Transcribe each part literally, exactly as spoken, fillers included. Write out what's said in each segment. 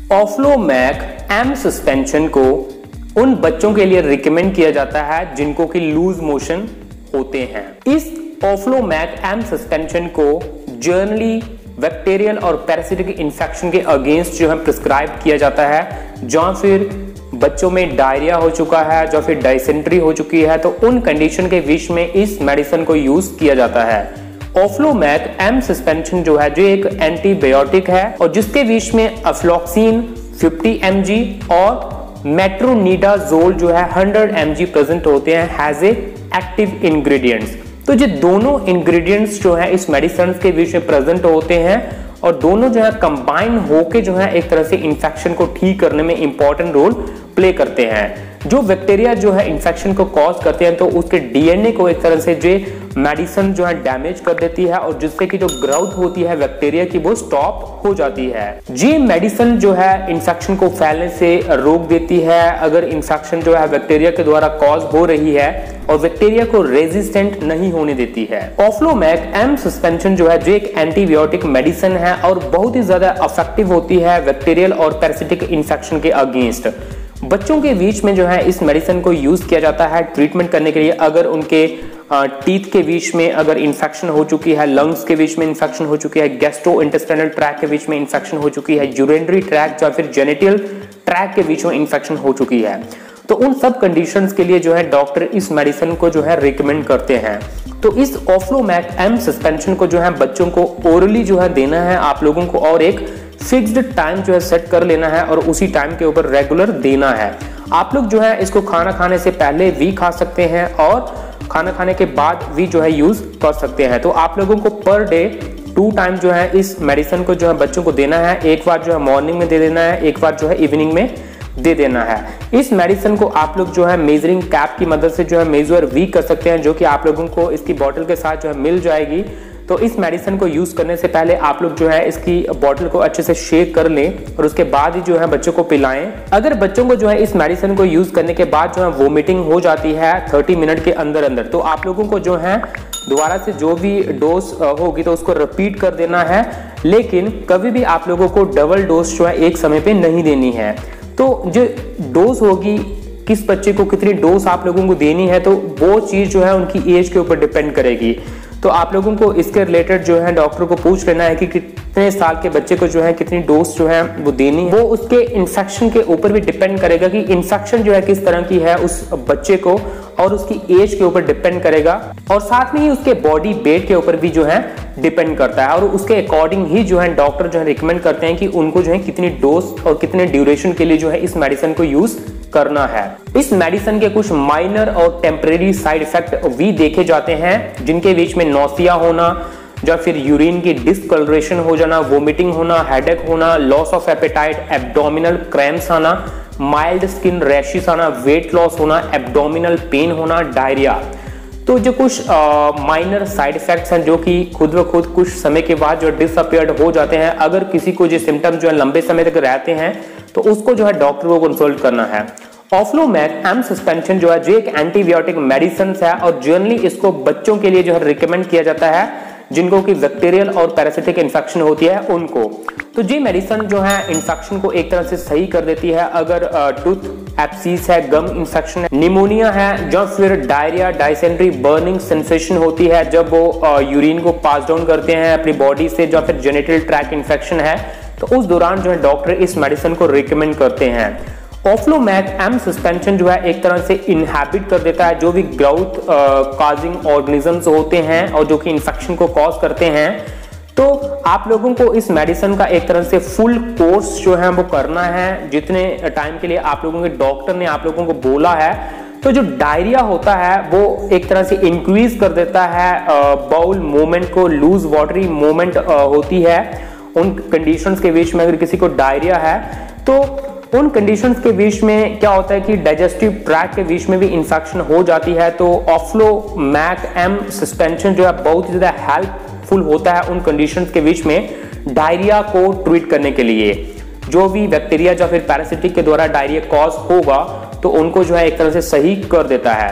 ऑफ्लोमैक M suspension को उन बच्चों के लिए रिकमेंड किया जाता है जिनको कि लूज मोशन होते हैं। इस ऑफ्लोमैक एम सस्पेंशन को जनरली बैक्टीरियल और पैरासिटिक इन्फेक्शन के अगेंस्ट जो है प्रिस्क्राइब किया जाता है, जहां फिर बच्चों में डायरिया हो चुका है, जो फिर डायसेंट्री हो चुकी है, तो उन कंडीशन के बीच में इस मेडिसिन को यूज किया जाता है। ऑफ्लोमैक एम सस्पेंशन जो है जो एक एंटीबायोटिक है और जिसके बीच में अफ्लॉक्सिन फिफ्टी एम जी और मेट्रोनिडाजोल जो है हंड्रेड एम जी प्रेजेंट होते हैं एज ए एक्टिव इंग्रेडिएंट्स। तो ये दोनों इंग्रेडिएंट्स जो है इस मेडिसिन के बीच में प्रेजेंट होते हैं और दोनों जो है कंबाइन होके जो है एक तरह से इंफेक्शन को ठीक करने में इंपॉर्टेंट रोल प्ले करते हैं। जो बैक्टीरिया जो है इंफेक्शन को कॉज करते हैं तो उसके डीएनए को एक तरह से जो मेडिसिन जो है डैमेज कर देती है और जिससे कि जो ग्रोथ होती है बैक्टीरिया की वो स्टॉप हो जाती है। ये मेडिसिन जो है इंफेक्शन को फैलने से रोक देती है अगर इंफेक्शन जो है बैक्टीरिया के द्वारा कॉज हो रही है और बैक्टीरिया को रेजिस्टेंट नहीं होने देती है। ऑफ्लोमैक एम सस्पेंशन जो है जो एक एंटीबायोटिक मेडिसिन है और बहुत ही ज्यादा इफेक्टिव होती है बैक्टीरियल और पैरासिटिक इंफेक्शन के अगेंस्ट। बच्चों के बीच में जो है इस मेडिसिन को यूज किया जाता है ट्रीटमेंट करने के लिए अगर उनके टीथ के बीच में अगर इंफेक्शन हो चुकी है, लंग्स के बीच में इंफेक्शन हो चुकी है, गैस्ट्रो इंटेस्टाइनल ट्रैक के बीच में इंफेक्शन हो चुकी है, यूरिनरी ट्रैक या फिर जेनिटल ट्रैक के बीच में इंफेक्शन हो चुकी है, तो उन सब कंडीशंस के लिए जो है डॉक्टर इस मेडिसिन को जो है रिकमेंड करते हैं। तो इस ऑफ्लोमैक एम सस्पेंशन को जो है बच्चों को ओरली जो है देना है आप लोगों को और एक फिक्स्ड टाइम जो है सेट कर लेना है और उसी टाइम के ऊपर रेगुलर देना है। आप लोग जो है इसको खाना खाने से पहले भी खा सकते हैं और खाना खाने के बाद भी जो है यूज कर सकते हैं। तो आप लोगों को पर डे टू टाइम जो है इस मेडिसिन को जो है बच्चों को देना है। एक बार जो है मॉर्निंग में दे देना है, एक बार जो है इवनिंग में दे देना है। इस मेडिसिन को आप लोग जो है मेजरिंग कैप की मदद से जो है मेजर भी कर सकते हैं, जो कि आप लोगों को इसकी बॉटल के साथ जो है मिल जाएगी। तो इस मेडिसिन को यूज करने से पहले आप लोग जो है इसकी बॉटल को अच्छे से शेक कर लें और उसके बाद ही जो है बच्चों को पिलाएं। अगर बच्चों को जो है इस मेडिसिन को यूज करने के बाद जो है वोमिटिंग हो जाती है तीस मिनट के अंदर अंदर, तो आप लोगों को जो है दोबारा से जो भी डोज होगी तो उसको रिपीट कर देना है, लेकिन कभी भी आप लोगों को डबल डोज जो है एक समय पे नहीं देनी है। तो जो डोज होगी किस बच्चे को कितनी डोज आप लोगों को देनी है तो वो चीज जो है उनकी एज के ऊपर डिपेंड करेगी। तो आप लोगों को इसके रिलेटेड जो है डॉक्टर को पूछ लेना है कि कितने साल के बच्चे को जो है कितनी डोज जो है वो देनी है। वो उसके इन्फेक्शन के ऊपर भी डिपेंड करेगा कि इन्फेक्शन जो है किस तरह की है उस बच्चे को और उसकी एज के ऊपर डिपेंड करेगा और साथ में ही उसके बॉडी वेट के ऊपर भी जो है डिपेंड करता है और उसके अकॉर्डिंग ही जो है डॉक्टर जो है रिकमेंड करते हैं कि उनको जो है कितनी डोज और कितने ड्यूरेशन के लिए जो है इस मेडिसिन को यूज करना है। इस मेडिसिन के कुछ माइनर और टेम्परेरी साइड इफेक्ट भी देखे जाते हैं, जिनके बीच में नौसिया होना या फिर यूरिन की डिस्कलरेशन हो जाना, वोमिटिंग होना, हेडेक होना, loss of appetite, abdominal cramps आना, माइल्ड स्किन रैशेस आना, वेट लॉस होना, एब्डोमिनल पेन होना, डायरिया। तो जो कुछ माइनर साइड इफेक्ट्स हैं जो कि खुद ब खुद कुछ समय के बाद जो डिसअपियर्ड हो जाते हैं। अगर किसी को जो सिम्टम्स जो है लंबे समय तक रहते हैं तो उसको जो है डॉक्टर को कंसल्ट करना है। ऑफ्लोमैक एम सस्पेंशन जो है जो एक एंटीबायोटिक मेडिसिन है और जनरली इसको बच्चों के लिए जो है रिकमेंड किया जाता है जिनको कि बैक्टीरियल और पैरासिटिक इन्फेक्शन होती है उनको। तो ये मेडिसिन जो है इन्फेक्शन को एक तरह से सही कर देती है। अगर टूथ एब्सिस है, गम इन्फेक्शन है, निमोनिया है, जब फिर डायरिया, डायसेंट्री, बर्निंग सेंसेशन होती है जब वो यूरिन को पास डाउन करते हैं अपनी बॉडी से, जब फिर जेनिटल ट्रैक इन्फेक्शन है तो उस दौरान जो है डॉक्टर इस मेडिसिन को रिकमेंड करते हैं। ऑफ्लोमैक एम सस्पेंशन जो है एक तरह से इनहैबिट कर देता है जो भी ग्रोथ कॉजिंग ऑर्गेनिजम्स होते हैं और जो कि इन्फेक्शन को कॉज करते हैं। तो आप लोगों को इस मेडिसिन का एक तरह से फुल कोर्स जो है वो करना है जितने टाइम के लिए आप लोगों के डॉक्टर ने आप लोगों को बोला है। तो जो डायरिया होता है वो एक तरह से इंक्रीज कर देता है बाउल मूवमेंट को, लूज वाटरी मूवमेंट होती है उन कंडीशंस के बीच में। अगर किसी को डायरिया है तो उन कंडीशंस के बीच में क्या होता है कि डाइजेस्टिव ट्रैक के बीच में भी इंफेक्शन हो जाती है। तो ऑफ्लोमैक एम सस्पेंशन जो है बहुत ही ज्यादा हेल्पफुल होता है उन कंडीशंस के बीच में डायरिया को ट्रीट करने के लिए। जो भी बैक्टीरिया या फिर पैरासिटिक के द्वारा डायरिया कॉज होगा तो उनको जो है एक तरह से सही कर देता है।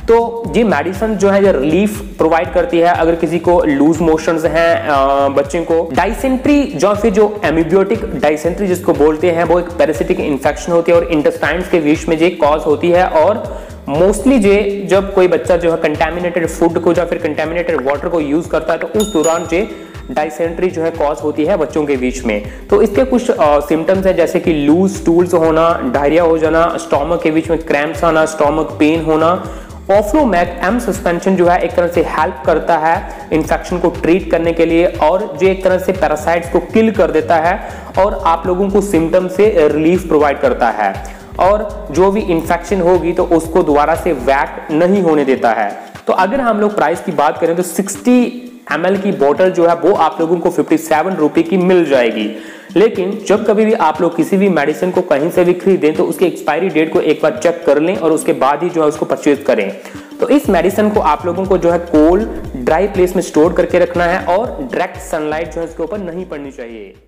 तो ये मेडिसिन जो है ये रिलीफ प्रोवाइड करती है अगर किसी को लूज मोशंस हैं, बच्चे को डाइसेंट्री जो फिर जो एमीबियोटिक डाइसेंट्री जिसको बोलते हैं, वो एक पैरासिटिक इन्फेक्शन होती है और इंटेस्टाइन्स के बीच में ये कॉज होती है। और मोस्टली जे जब कोई बच्चा जो है कंटेमिनेटेड फूड को या फिर कंटेमिनेटेड वाटर को यूज करता है तो उस दौरान जे डाइसेंट्री जो है कॉज होती है बच्चों के बीच में। तो इसके कुछ सिम्टम्स हैं जैसे कि लूज स्टूल्स होना, डायरिया हो जाना, स्टोमक के बीच में क्रैम्प्स आना, स्टोमक पेन होना। ऑफ्लोमैक एम सस्पेंशन जो है एक तरह से हेल्प करता है इन्फेक्शन को ट्रीट करने के लिए और जो एक तरह से पैरासाइट्स को किल कर देता है और आप लोगों को सिम्टम से रिलीफ प्रोवाइड करता है और जो भी इन्फेक्शन होगी तो उसको दोबारा से वैक नहीं होने देता है। तो अगर हम लोग प्राइस की बात करें तो साठ एम एल की बोतल जो है वो आप लोगों को सत्तावन रुपए की मिल जाएगी। लेकिन जब कभी भी आप लोग किसी भी मेडिसिन को कहीं से भी खरीदें तो उसकी एक्सपायरी डेट को एक बार चेक कर लें और उसके बाद ही जो है उसको परचेज करें। तो इस मेडिसिन को आप लोगों को जो है कोल्ड ड्राई प्लेस में स्टोर करके रखना है और डायरेक्ट सनलाइट जो है इसके ऊपर नहीं पड़नी चाहिए।